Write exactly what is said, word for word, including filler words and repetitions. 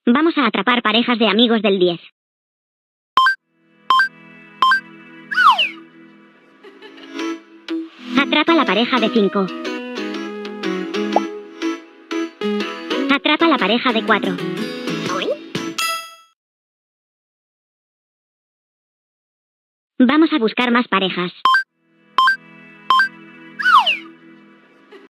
Vamos a atrapar parejas de amigos del diez. Atrapa la pareja de cinco. Atrapa la pareja de cuatro. Vamos a buscar más parejas.